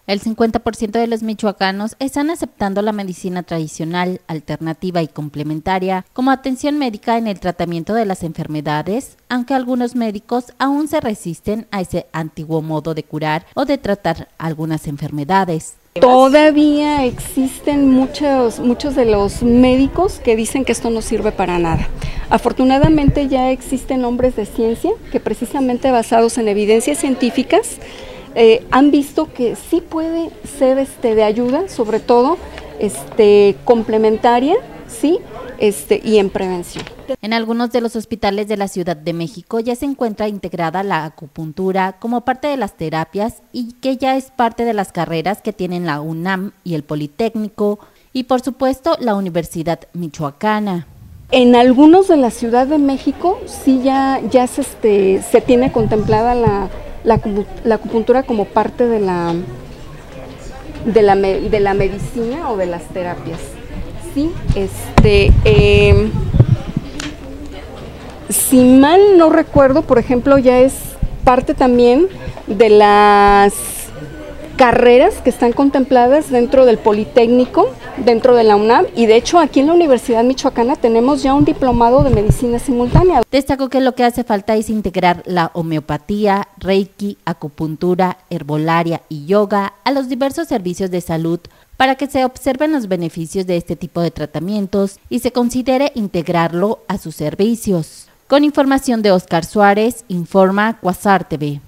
El 50% de los michoacanos están aceptando la medicina tradicional, alternativa y complementaria como atención médica en el tratamiento de las enfermedades, aunque algunos médicos aún se resisten a ese antiguo modo de curar o de tratar algunas enfermedades. Todavía existen muchos de los médicos que dicen que esto no sirve para nada. Afortunadamente ya existen hombres de ciencia que, precisamente basados en evidencias científicas, han visto que sí puede ser de ayuda, sobre todo complementaria, sí, y en prevención. En algunos de los hospitales de la Ciudad de México ya se encuentra integrada la acupuntura como parte de las terapias y que ya es parte de las carreras que tienen la UNAM y el Politécnico y por supuesto la Universidad Michoacana. En algunos de la Ciudad de México sí ya se tiene contemplada la acupuntura como parte de la medicina o de las terapias. Sí, si mal no recuerdo, por ejemplo, ya es parte también de las carreras que están contempladas dentro del Politécnico, dentro de la UNAM, y de hecho aquí en la Universidad Michoacana tenemos ya un diplomado de medicina simultánea. Destacó que lo que hace falta es integrar la homeopatía, reiki, acupuntura, herbolaria y yoga a los diversos servicios de salud para que se observen los beneficios de este tipo de tratamientos y se considere integrarlo a sus servicios. Con información de Oscar Suárez, informa Quasar TV.